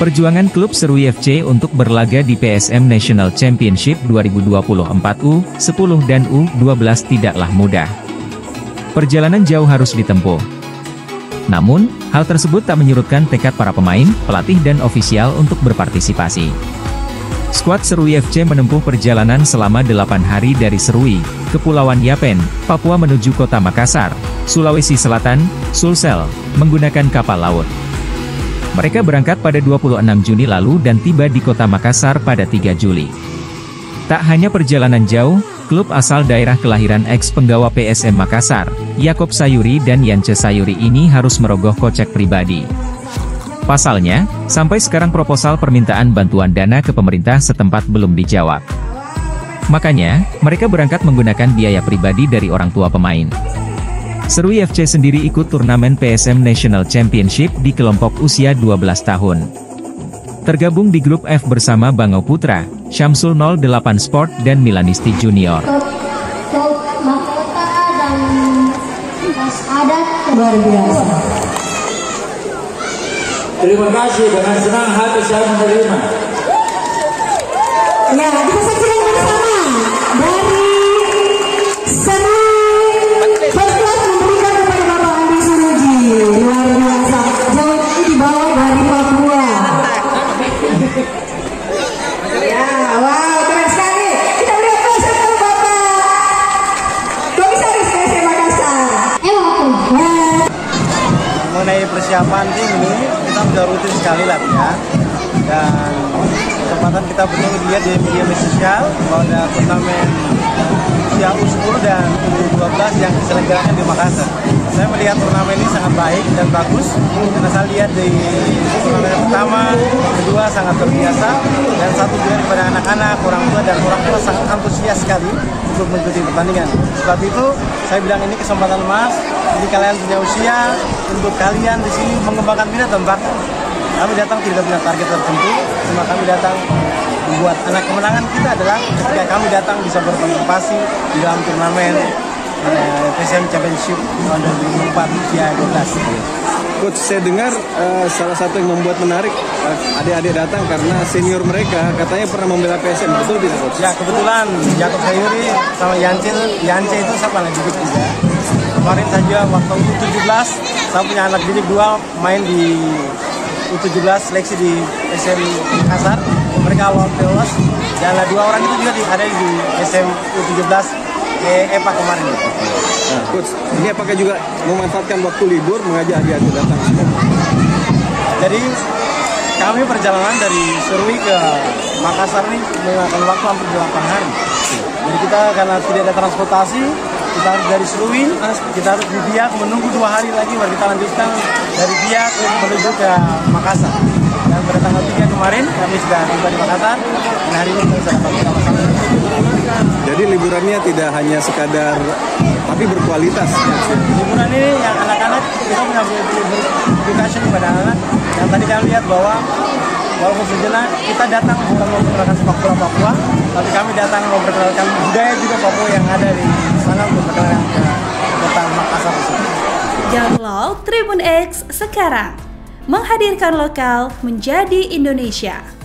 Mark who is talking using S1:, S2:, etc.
S1: Perjuangan klub Serui FC untuk berlaga di PSM National Championship 2024 U10 dan U12 tidaklah mudah. Perjalanan jauh harus ditempuh. Namun, hal tersebut tak menyurutkan tekad para pemain, pelatih dan ofisial untuk berpartisipasi. Skuad Serui FC menempuh perjalanan selama 8 hari dari Serui, Kepulauan Yapen, Papua menuju kota Makassar, Sulawesi Selatan, Sulsel, menggunakan kapal laut. Mereka berangkat pada 26 Juni lalu dan tiba di kota Makassar pada 3 Juli. Tak hanya perjalanan jauh, klub asal daerah kelahiran ex-penggawa PSM Makassar, Yakob Sayuri dan Yance Sayuri ini harus merogoh kocek pribadi. Pasalnya, sampai sekarang proposal permintaan bantuan dana ke pemerintah setempat belum dijawab. Makanya, mereka berangkat menggunakan biaya pribadi dari orang tua pemain. Serui FC sendiri ikut turnamen PSM National Championship di kelompok usia 12 tahun. Tergabung di grup F bersama Bangau Putra, Syamsul 08 Sport dan Milanisti Junior.
S2: Luar biasa.
S3: Terima kasih, dengan senang hati saya menerima.
S2: Ya, kita saksikan bersama dari Serui Persklub memberikan kepada Bapak Andi Suruji. Luar biasa. Jauh ini dibawa dari Papua. Ya, wow, keren sekali. Kita beri aplaus untuk Bapak Komisaris PSM Makassar.
S4: Mengenai persiapan tim ini, kita sudah rutin sekali latihan dan kesempatan kita betul dilihat di media sosial bahwa ada turnamen usia U10 dan U12 yang diselenggarakan di Makassar. Saya melihat turnamen ini sangat baik dan bagus karena saya lihat di turnamen pertama, kedua sangat terbiasa dan satu juga kepada anak-anak, orang tua dan orang tua sangat antusias sekali untuk mengikuti pertandingan. Sebab itu saya bilang ini kesempatan emas. Jadi kalian punya usia untuk kalian di sini mengembangkan minat dan bakat. Kami datang tidak punya target tertentu, cuma kami datang membuat anak kemenangan kita adalah ketika kami datang bisa berpartisipasi di dalam turnamen PSM Championship tahun 2024 usia 12.
S5: Coach, saya dengar salah satu yang membuat menarik adik-adik datang karena senior mereka katanya pernah membela PSM, betul tidak Coach?
S4: Ya, kebetulan Yakob Sayuri sama Yance itu saya pernah didik juga. Kemarin saja waktu U17 saya punya anak didik dua main di U17 seleksi di SM Makassar. Mereka lolos dan dua orang itu juga ada di SM U17 EPA kemarin.
S5: Nah, Coach, ini apakah juga memanfaatkan waktu libur mengajak adik-adik datang?
S4: Jadi kami perjalanan dari Serui ke Makassar ini memakan waktu hampir 8 hari. Jadi kita karena tidak ada transportasi, kita harus dari Serui, kita harus di Biak menunggu 2 hari lagi baru kita lanjutkan dari Biak menuju ke Makassar. Dan pada tanggal 3 kemarin kami sudah tiba di Makassar dan hari ini kita sudah dapat bersama-sama.
S5: Jadi liburannya tidak hanya sekadar tapi berkualitas.
S4: Liburan ini yang anak-anak kita punya edukasi kepada anak. Yang tadi kami lihat bahwa walaupun sejenak kita datang bukan mau memperkenalkan sepak bola Papua, tapi kami datang mau memperkenalkan budaya juga Papua yang ada di sana untuk memperkenalkan ke kota Makassar.
S6: Download Tribun X sekarang, menghadirkan lokal menjadi Indonesia.